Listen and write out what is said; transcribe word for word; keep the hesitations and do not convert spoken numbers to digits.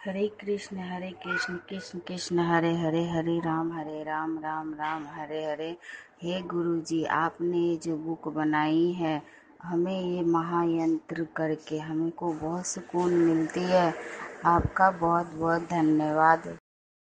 हरे कृष्ण हरे कृष्ण कृष्ण कृष्ण हरे हरे, हरे राम हरे राम राम राम हरे हरे। हे गुरु जी, आपने ये जो बुक बनाई है, हमें ये महायंत्र करके हमको बहुत सुकून मिलती है। आपका बहुत बहुत धन्यवाद।